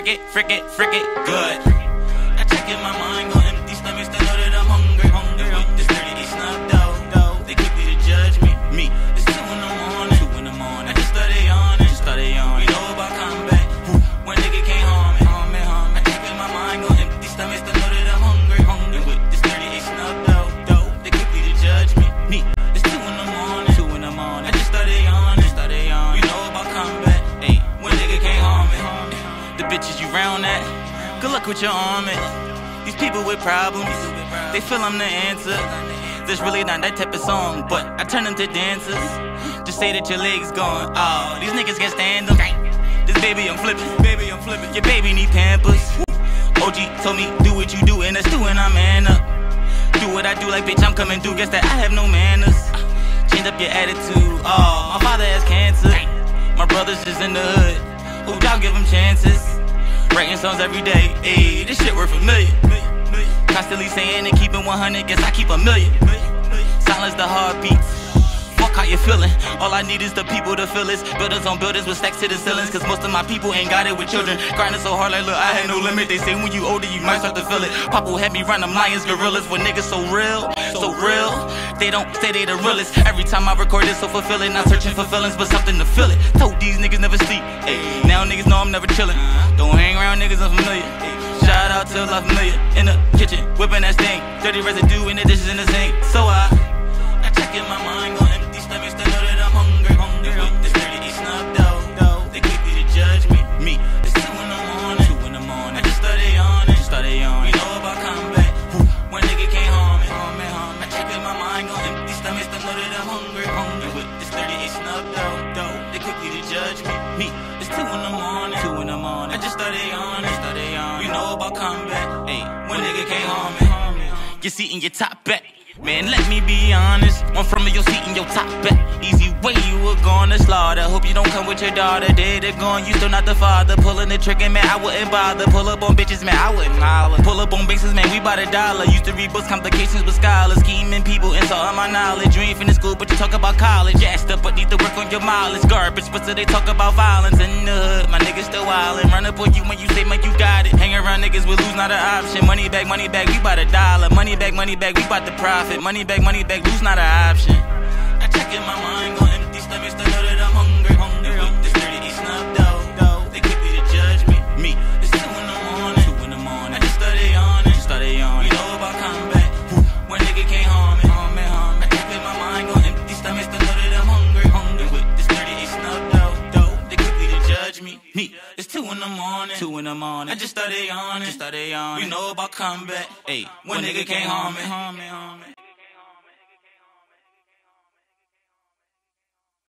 it good. I check in my mind, gon' empty stomachs, they know that I'm hungry. With this dirty, they snubbed out. They quickly to judge me. It's 2 in the morning. I just started yawning. You know about combat. When nigga can't harm me. I check in my mind, gon' empty stomachs, they know that I'm hungry. With this dirty, they snubbed out. They quickly to judge me. It's 2 in the morning. I just started yawning. You know about combat. When nigga can't harm me. The bitches you round at, good luck with your armament. These people with problems, they feel I'm the answer. This really not that type of song, but I turn them to dancers. Just say that your legs gone. Oh, these niggas can't stand them. This baby I'm flipping. Your baby need Pampers. OG told me do what you do, and that's doing I man up. Do what I do, like bitch I'm coming through. Guess that I have no manners. Change up your attitude. Oh, my father has cancer. My brothers just in the hood. Who y'all give them chances? Writing songs every day, ayy, this shit worth $1 million. Constantly saying and keeping 100, guess I keep $1 million. Silence the heartbeats, fuck how you feeling. All I need is the people to feel this. Builders on buildings with stacks to the ceilings, cause most of my people ain't got it with children. Grinding so hard like look, I had no limit. They say when you older you might start to feel it. Papa had me run them lions, gorillas, when niggas so real. They don't say they the realest. Every time I record it so fulfilling, not searching for feelings but something to fill it. Told these niggas never sleep, ayy, now niggas know I'm never chillin'. Don't hang around niggas unfamiliar. Shout out to La Familia in the kitchen, whipping that stink. Dirty residue in the dishes in the sink. So I check in my mind, gon' empty stomachs, they know that I'm hungry. With this dirty, they snubbed out. They quickly to judge me. It's 2 in the morning. I just started yawning. You know about combat. When nigga can't harm me. I check in my mind, gon' empty stomachs, they know that I'm hungry. With this dirty, they snubbed out. They quickly to judge me. It's 2 in the morning. I just started yawning. You know about combat. When nigga can't harm me. Your seat in your top back. Man, let me be honest. One from your seat in your top back. Easy way you were gonna slaughter. Hope you don't come with your daughter. Dead or gone, you still not the father. Pulling the trigger, man, I wouldn't bother. Pull up on bitches, man, I wouldn't holler. Pull up on bases, man, we bout $1. Used to read books, complications with scholars. Scheming people, insulting my knowledge. You ain't finished school, but you talk about college. Jacked up, but need to work on your mileage. Garbage, but still they talk about violence in the hood. My niggas still wildin'. Run up on you when you say, man, you got it. Hang around niggas with lose, not an option. Money back, we bout $1. Money back, we bout the profit. Money back, lose not an option. I check in my mind, gon' empty stomachs, they know that I'm hungry. With this dirty, they snubbed out. They quickly to judge me. It's 2 in the morning. I just started yawning. You know about combat. When nigga can't harm me. I check in my mind, gon' empty stomachs, they know that I'm hungry. With this dirty, they snubbed out. They quickly to judge me. It's 2 in the morning. I just started yawning. You know about combat. When nigga can't harm me.